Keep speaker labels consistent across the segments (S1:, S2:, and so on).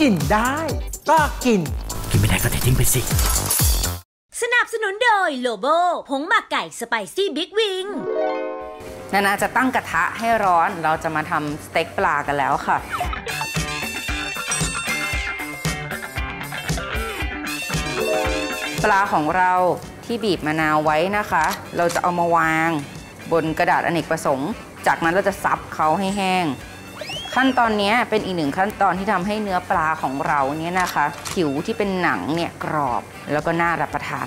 S1: กินได้ก็กิน
S2: ไม่ได้ก็เททิ้งไปสิ
S3: สนับสนุนโดยโลโบผงหมักไก่สไปซี่บิ๊กวิง
S4: นานาจะตั้งกระทะให้ร้อนเราจะมาทำสเต็กปลากันแล้วค่ะปลาของเราที่บีบมะนาวไว้นะคะเราจะเอามาวางบนกระดาษอเนกประสงค์จากนั้นเราจะซับเขาให้แห้งขั้นตอนนี้เป็นอีกหนึ่งขั้นตอนที่ทำให้เนื้อปลาของเราเนี่ยนะคะผิวที่เป็นหนังเนี่ยกรอบแล้วก็น่ารับประทาน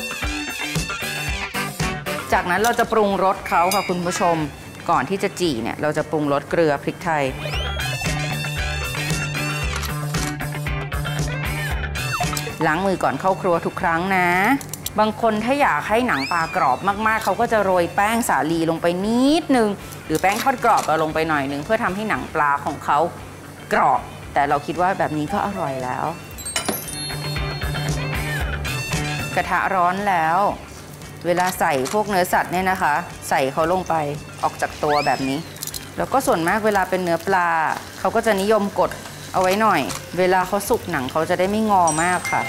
S4: จากนั้นเราจะปรุงรสเขาค่ะคุณผู้ชมก่อนที่จะจี่เนี่ยเราจะปรุงรสเกลือพริกไทยล้างมือก่อนเข้าครัวทุกครั้งนะบางคนถ้าอยากให้หนังปลากรอบมากๆเขาก็จะโรยแป้งสาลีลงไปนิดนึงหรือแป้งทอดกรอบลงไปหน่อยนึงเพื่อทำให้หนังปลาของเขากรอบแต่เราคิดว่าแบบนี้ก็อร่อยแล้วกระทะร้อนแล้วเวลาใส่พวกเนื้อสัตว์เนี่ยนะคะใส่เขาลงไปออกจากตัวแบบนี้แล้วก็ส่วนมากเวลาเป็นเนื้อปลาเขาก็จะนิยมกดเอาไว้หน่อยเวลาเขาสุกหนังเขาจะได้ไม่งอมากค่ะ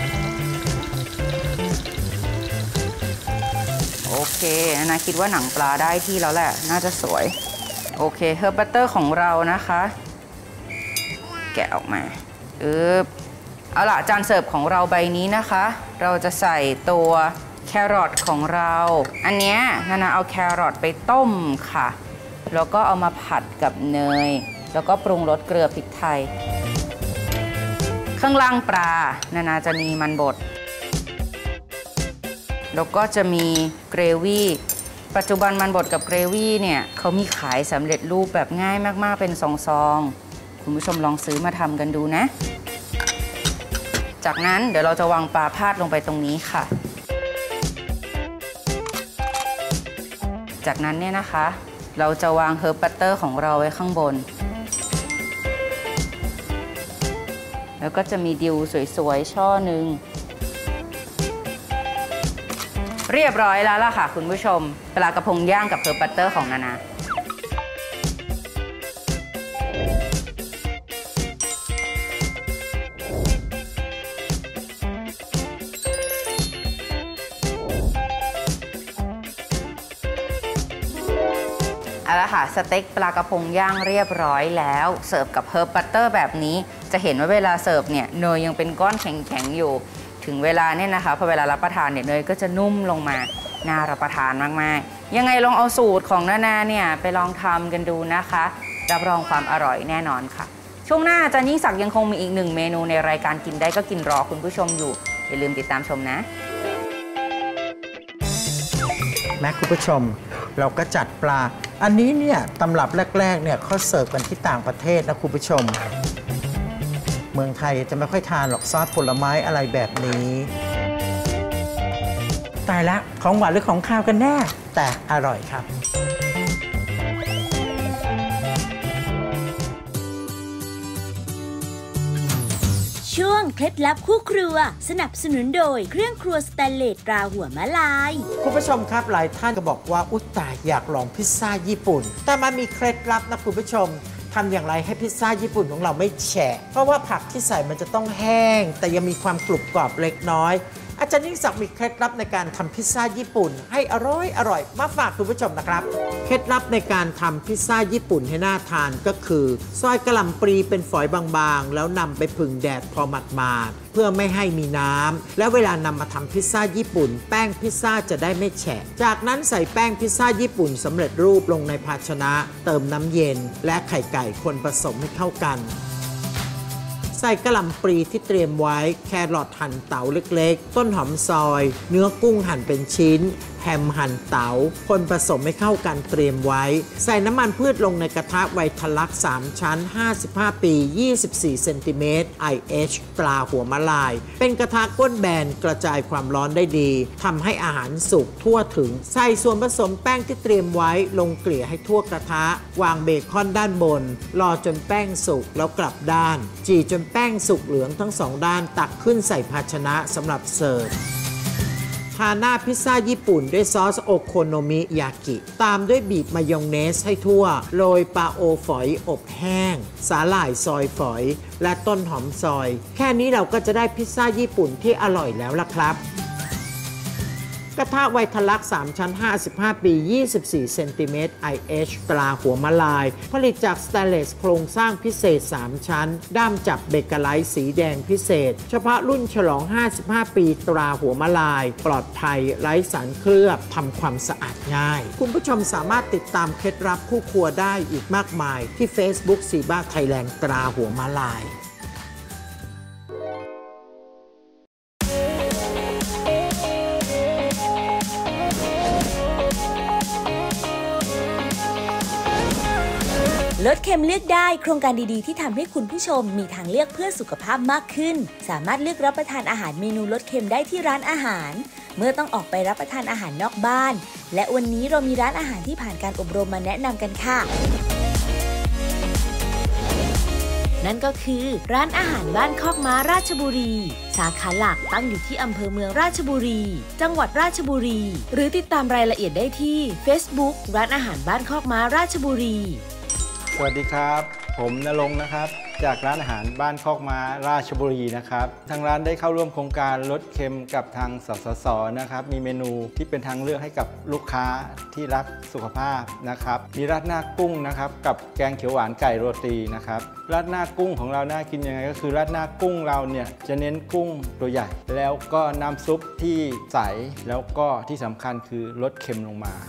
S4: โอเคนะคิดว่าหนังปลาได้ที่แล้วแหละน่าจะสวยโอเคเฮอร์บบัตเตอร์ของเรานะคะแกะออกมาเอาล่ะจานเสิร์ฟของเราใบนี้นะคะเราจะใส่ตัวแครอทของเราอันเนี้ยนาเอาแครอทไปต้มค่ะแล้วก็เอามาผัดกับเนยแล้วก็ปรุงรสเกลือพริกไทยข้างล่างปลานาจะมีมันบดแล้วก็จะมีเกรวี่ปัจจุบันมันบดกับเกรวี่เนี่ยเขามีขายสำเร็จรูปแบบง่ายมากๆเป็นซองๆคุณผู้ชมลองซื้อมาทำกันดูนะจากนั้นเดี๋ยวเราจะวางปลาพาดลงไปตรงนี้ค่ะจากนั้นเนี่ยนะคะเราจะวางเฮอร์บบัตเตอร์ของเราไว้ข้างบนแล้วก็จะมีดิวสวยๆช่อหนึ่งเรียบร้อยแล้วล่ะค่ะคุณผู้ชมปลากระพงย่างกับเฮอร์บบัตเตอร์ของนานาเอาละค่ะสเต็กปลากระพงย่างเรียบร้อยแล้วเสิร์ฟกับเฮอร์บบัตเตอร์แบบนี้จะเห็นว่าเวลาเสิร์ฟเนี่ยเนยยังเป็นก้อนแข็งๆอยู่ถึงเวลาเนี่ยนะคะพอเวลารับประทานเนี่ยเนยก็จะนุ่มลงมาน่ารับประทานมากๆยังไงลองเอาสูตรของนาเนี่ยไปลองทำกันดูนะคะรับรองความอร่อยแน่นอนค่ะช่วงหน้าอาจารย์ยิ่งศักดิ์ยังคงมีอีกหนึ่งเมนูในรายการกินได้ก็กินรอคุณผู้ชมอยู่อย่าลืมติดตามชมนะ
S1: แม่คุณผู้ชมเราก็จัดปลาอันนี้เนี่ยตำรับแรกๆเนี่ยเขาเสิร์ฟกันที่ต่างประเทศนะคุณผู้ชมเมืองไทยจะไม่ค่อยทานหรอกซอสผลไม้อะไรแบบนี้ตายละของหวานหรือของข้าวกันแน่แต่อร่อยครับ
S3: ช่วงเคล็ดลับคู่ครัวสนับสนุนโดยเครื่องครัวสแตนเลสตราหัวมะลาย
S1: คุณผู้ชมครับหลายท่านก็บอกว่าอุ๊ยตายอยากลองพิซซ่าญี่ปุ่นแต่มันมีเคล็ดลับนะคุณผู้ชมทำอย่างไรให้พิซซ่าญี่ปุ่นของเราไม่แฉะเพราะว่าผักที่ใส่มันจะต้องแห้งแต่ยังมีความกรุบกรอบเล็กน้อยอาจารย์ยิ่งศักดิ์มีเคล็ดลับในการทำพิซซ่าญี่ปุ่นให้อร่อยมาฝากคุณผู้ชมนะครับเคล็ดลับในการทำพิซซ่าญี่ปุ่นให้น่าทานก็คือซอยกะหล่ำปลีเป็นฝอยบางๆแล้วนำไปผึ่งแดดพอหมาดๆเพื่อไม่ให้มีน้ำและเวลานำมาทำพิซซ่าญี่ปุ่นแป้งพิซซ่าจะได้ไม่แฉะจากนั้นใส่แป้งพิซซ่าญี่ปุ่นสำเร็จรูปลงในภาชนะเติมน้ำเย็นและไข่ไก่คนผสมให้เข้ากันใส่กะหล่ำปลีที่เตรียมไว้แครอทหั่นเต๋าเล็กๆต้นหอมซอยเนื้อกุ้งหั่นเป็นชิ้นแฮมหั่นเต๋าคนผสมให้เข้ากันเตรียมไว้ใส่น้ำมันพืชลงในกระทะไวทะลัก3ชั้น55ปี24เซนติเมตร IH ตราหัวมะลายเป็นกระทะก้นแบนกระจายความร้อนได้ดีทำให้อาหารสุกทั่วถึงใส่ส่วนผสมแป้งที่เตรียมไว้ลงเกลี่ยให้ทั่วกระทะวางเบคอนด้านบนรอจนแป้งสุกแล้วกลับด้านจี่จนแป้งสุกเหลืองทั้ง2ด้านตักขึ้นใส่ภาชนะสำหรับเสิร์ฟททาหน้าพิซซ่าญี่ปุ่นด้วยซอสโอโคโนมิยากิตามด้วยบีบมายองเนสให้ทั่วโรยปลาโอฝอยอบแห้งสาหร่ายซอยฝอยและต้นหอมซอยแค่นี้เราก็จะได้พิซซ่าญี่ปุ่นที่อร่อยแล้วล่ะครับกระทะไวทลัก3ชั้น55ปี24เซนติเมตร IH ตราหัวมะลายผลิตจากสแตนเลสโครงสร้างพิเศษ3ชั้นด้ามจับเบเกอร์ไลท์สีแดงพิเศษเฉพาะรุ่นฉลอง55ปีตราหัวมะลายปลอดภัยไร้สารเคลือบทำความสะอาดง่ายคุณผู้ชมสามารถติดตามเคล็ดลับคู่ครัวได้อีกมากมายที่ Facebook ซีบ้าไทยแลนด์ตราหัวมะลาย
S3: ลดเค็มเลือกได้โครงการดีๆที่ทำให้คุณผู้ชมมีทางเลือกเพื่อสุขภาพมากขึ้นสามารถเลือกรับประทานอาหารเมนูลดเค็มได้ที่ร้านอาหารเมื่อต้องออกไปรับประทานอาหารนอกบ้านและวันนี้เรามีร้านอาหารที่ผ่านการอบรมมาแนะนำกันค่ะนั่นก็คือร้านอาหารบ้านคอกม้าราชบุรีสาขาหลักตั้งอยู่ที่อำเภอเมืองราชบุรีจังหวัดราชบุรีหรือติดตามรายละเอียดได้ที่ Facebook ร้านอาหารบ้านคอกม้าราชบุรี
S5: สวัสดีครับผมณรงค์นะครับจากร้านอาหารบ้านคอกม้าราชบุรีนะครับทางร้านได้เข้าร่วมโครงการลดเค็มกับทางสสสนะครับมีเมนูที่เป็นทางเลือกให้กับลูกค้าที่รักสุขภาพนะครับมีราดหน้ากุ้งนะครับกับแกงเขียวหวานไก่โรตีนะครับราดหน้ากุ้งของเราน่ากินยังไงก็คือราดหน้ากุ้งเราเนี่ยจะเน้นกุ้งตัวใหญ่แล้วก็น้ำซุปที่ใสแล้วก็ที่สำคัญคือลดเค็มลงมา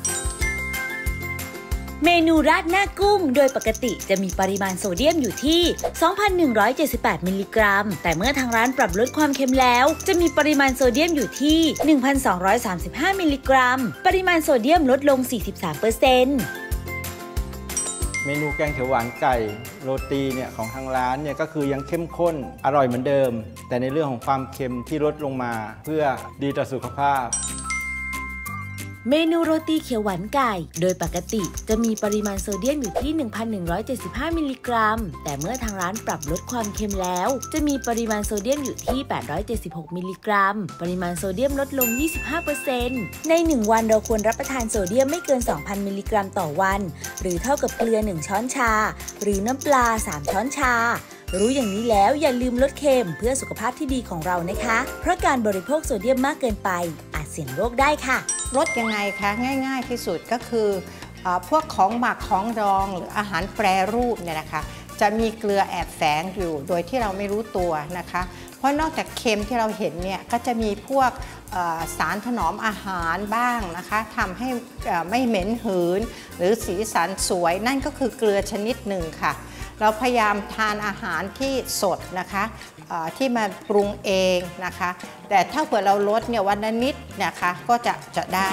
S3: เมนูราดหน้ากุ้งโดยปกติจะมีปริมาณโซเดียมอยู่ที่ 2,178 มิลลิกรัมแต่เมื่อทางร้านปรับลดความเค็มแล้วจะมีปริมาณโซเดียมอยู่ที่ 1,235 มิลลิกรัมปริมาณโซเดียมลดลง 43%
S5: เมนูแกงเขียวหวานไก่โรตีเนี่ยของทางร้านเนี่ยก็คือยังเข้มข้นอร่อยเหมือนเดิมแต่ในเรื่องของความเค็มที่ลดลงมาเพื่อดีต่อสุขภาพ
S3: เมนูโรตีเขียวหวานไก่โดยปกติจะมีปริมาณโซเดียมอยู่ที่ 1,175 มิลลิกรัมแต่เมื่อทางร้านปรับลดความเค็มแล้วจะมีปริมาณโซเดียมอยู่ที่ 876 มิลลิกรัมปริมาณโซเดียมลดลง 25% ใน 1 วันเราควรรับประทานโซเดียมไม่เกิน 2,000 มิลลิกรัมต่อวันหรือเท่ากับเกลือ 1 ช้อนชาหรือน้ำปลา 3 ช้อนชารู้อย่างนี้แล้วอย่าลืมลดเค็มเพื่อสุขภาพที่ดีของเรานะคะเพราะการบริโภคโซเดียมมากเกินไปอาจเสี่ยงโรคได้ค่ะ
S6: ลดยังไงคะง่ายๆที่สุดก็คือพวกของหมักของดองหรืออาหารแปรรูปเนี่ยนะคะจะมีเกลือแอบแฝงอยู่โดยที่เราไม่รู้ตัวนะคะเพราะนอกจากเค็มที่เราเห็นเนี่ยก็จะมีพวกสารถนอมอาหารบ้างนะคะทำให้ไม่เหม็นหืนหรือสีสันสวยนั่นก็คือเกลือชนิดหนึ่งค่ะเราพยายามทานอาหารที่สดนะคะที่มาปรุงเองนะคะแต่ถ้าเผื่อเราลดเนี่ยวันละนิดนะคะก็จะได้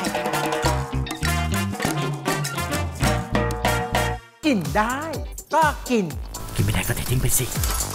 S1: กินได้ก็กิน
S2: กินไม่ได้ก็เททิ้งไปสิ